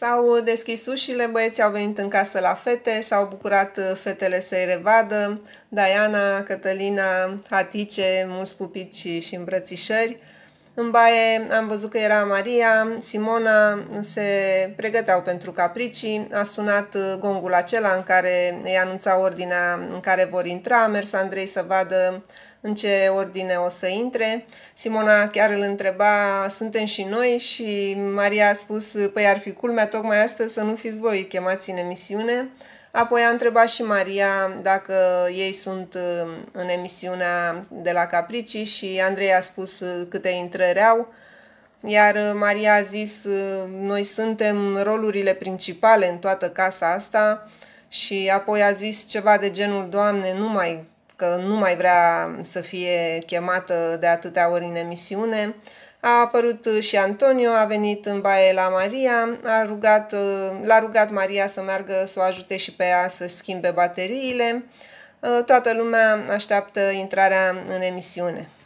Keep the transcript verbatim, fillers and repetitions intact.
S-au deschis ușile, băieții au venit în casă la fete, s-au bucurat fetele să-i revadă, Diana, Cătălina, Hatice, mulți pupici și îmbrățișări. În baie am văzut că era Maria, Simona, se pregăteau pentru capricii, a sunat gongul acela în care îi anunța ordinea în care vor intra, a mers Andrei să vadă în ce ordine o să intre. Simona chiar îl întreba, suntem și noi? Și Maria a spus, păi ar fi culmea tocmai astăzi să nu fiți voi chemați în emisiune. Apoi a întrebat și Maria dacă ei sunt în emisiunea de la Capricii și Andrei a spus câte intrări au. Iar Maria a zis, noi suntem rolurile principale în toată casa asta și apoi a zis ceva de genul, Doamne, nu mai, că nu mai vrea să fie chemată de atâtea ori în emisiune. A apărut și Antonio, a venit în baie la Maria, a rugat, l-a rugat Maria să meargă să o ajute și pe ea să schimbe bateriile. Toată lumea așteaptă intrarea în emisiune.